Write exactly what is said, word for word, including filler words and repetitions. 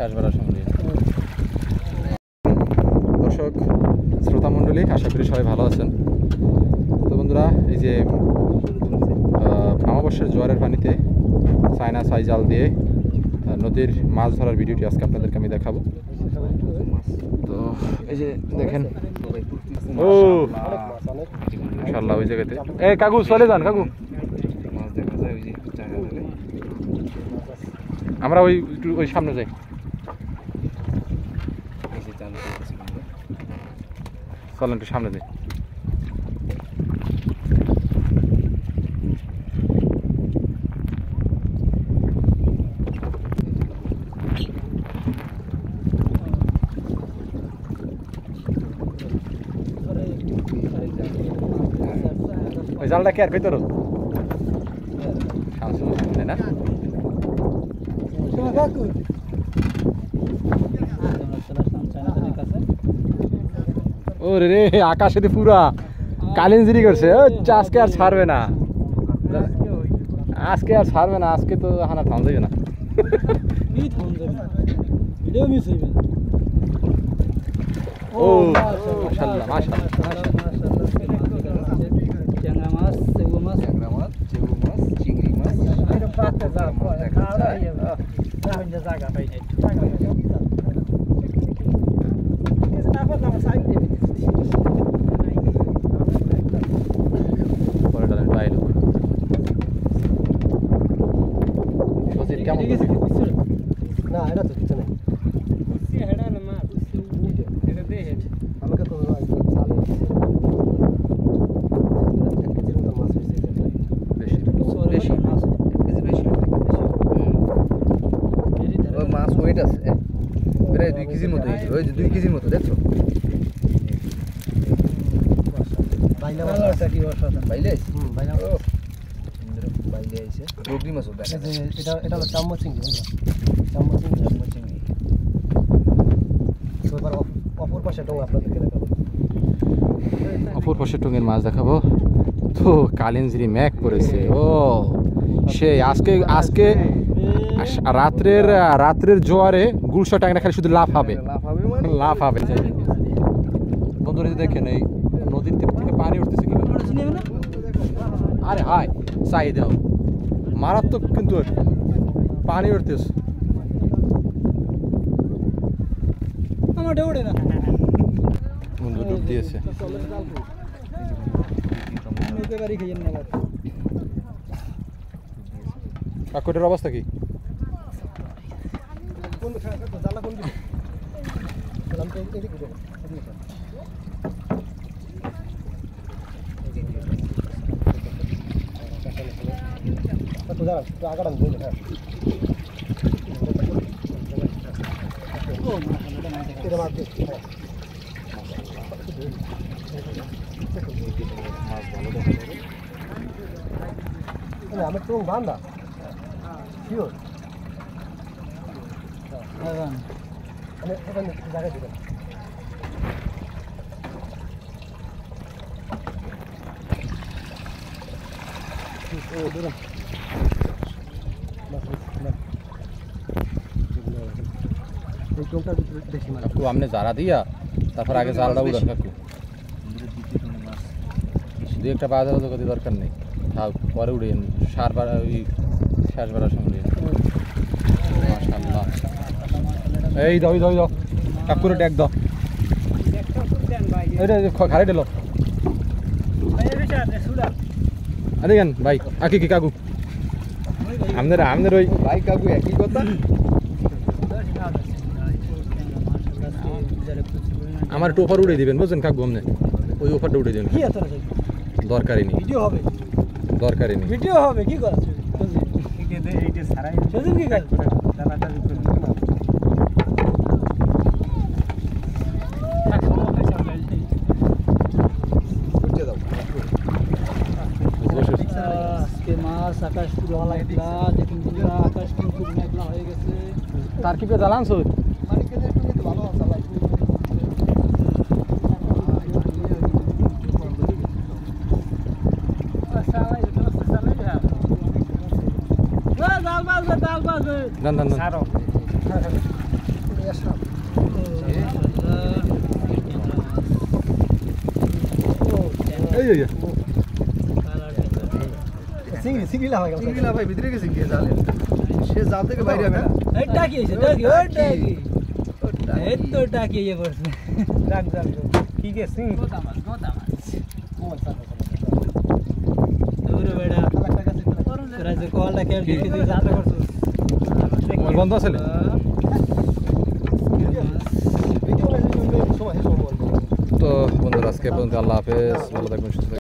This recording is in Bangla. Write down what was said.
শেষবারের সঙ্গে। দর্শক শ্রোতা মণ্ডলী, আশা করি সবাই ভালো আছেন। তো বন্ধুরা, এই যে আমাবস্যার জোয়ারের পানিতে চায়না ছাই জাল দিয়ে নদীর মাছ ধরার ভিডিওটি আজকে আপনাদেরকে আমি দেখাবো। তো এই যে দেখেন, ও মাশাআল্লাহ, ওই জায়গাতে এ কাকু চলে যান কাকু, আমরা ওই ওই সামনে যাই। চলেন একটু সামনে যাই। ওই জালটা কি আর ভিতর তাই না? ওরে রে, আকাশে পুরা কালিঞ্জিরি করছে, আজকে আর ছাড়বে না, আজকে আর ছাড়বে না, আজকে তো হানা থাম যাবে না। ও মাশাআল্লাহ মাশাআল্লাহ, ট্যাংরা মাছ, চেগু মাছ, ট্যাংরা মাছ, চেগু মাছ, চিংড়ি মাছ, এটা পাতে যা খাওয়া যায় না, জায়গা পাই নাই। না পাতা আমার সাইড দেবে পরে ডালেন বাইলো বসে কেমন না এটা তো কিছু নেই। কুসি হেডা না মাছ, এটা দে হেড আমাকে তো চালে এক কেজির মতো মাছ হয়েছে। বেশি বেশি মাছ, এক কেজি বেশি ওই মাছ ওয়েট আছে প্রায় দুই কেজির মতো হয়েছে। ওই যে দুই কেজির মতো দেখছো বাইলা মাছ আছে কি অসাধারণ বাইলে আছে। হুম বাইলা মাছ সুন্দর বাইলে আছে। রোগলি মাছ দেখা যায়। এটা এটা হলো চাম্মচ চিংড়ি, চাম্মচ চিংড়ি, চাম্মচ চিংড়ি। এবার অপর পাশে টং আপনাদেরকে দেখাবো, অপর পাশে টঙের মাছ দেখাবো। তো কালিঞ্জিরি ম্যাক করেছে, ও সে আজকে আজকে রাত্রের রাত্রের জোয়ারে গুলশা ট্যাংরা খালি শুধু লাফ হবে, লাভ হবে মানে লাফ হবে। বন্ধুরা দেখেন, এই নদীর থেকে পানি উঠতেছে কি, আরে হাই চাই দাও, মারাত্মক কিন্তু পানি উঠতেছে। আমার ডেউড়ে না বন্ধু ডুব দিয়েছে। নিতে পারি খেয়ে না বাবা। কাকুটার অবস্থা কি? কোন জালা কোন দিকে বললাম তো এদিকে দিকে তো দাঁড়া তো আগাড় আমি বলি। হ্যাঁ ও মাশাআল্লাহ, এটা মাছ দে। হ্যাঁ মাছ ভালো দেখা যাবে। আমি তো বান্দা শিওর হ্যাঁ মানে এখানে জায়গা দিবেন। ও ধরো এই টোনটা বেশি মাছ। কাকু আমনে জারা দিয়া তারপর আগে জালটা উড়ান কাকু, দু একটা পাওয়া যাবে তো দরকার নেই, থাক পরে উড়িয়ে সারবার ওই শেষবারের সঙ্গে। মাশাআল্লাহ, এই দাও দাও দাও কাকুরে ডেক দাও, এটা খারে দিল। আরে গান ভাই আকি কি কাকু আমাদের আমাদের ওই ভাই কাকু একই কথা। আমার একটু ওপর উড়ে দিবেন বুঝছেন কাকু, আপনি ওই ওপরটা উড়ে দিবেন, দরকারই নেই, ভিডিও হবে, দরকারই নেই। ভিডিও হবে কি কর এইটা সারাই সুযোগ কি কাজ দানাটা দিতে বুঝতে দাও আজকে মাছ আকাশ পুরো মেঘলা, দেখুন পুরো আকাশ পুরো মেঘলা হয়ে গেছে। তার কি পে জ্বালানছো? ভালো চালাই না না না ওই ওই চিংড়ি চিংড়ি লাভ হয়ে গেল চিংড়ি লাভ ভিতরে গেছে গিয়ে জালে সে জাল থেকে বাইরে হবে না এই টাকি এসে টাকি ওই টাকি এই তো টাকি ইয়ে পড়ছে রাখ রাখ ঠিক আছে সিং গোতা মাছ গোতা মাছ দূরে বেড়া তোরা যে কলটা কেটে দিতে তুই যাত্রা করছিস মোবাইল বন্ধ আছে তো বন্ধুরা আজকে পর্যন্ত আল্লাহ হাফেজ ভালো থাকবেন সুস্থ থাকবেন।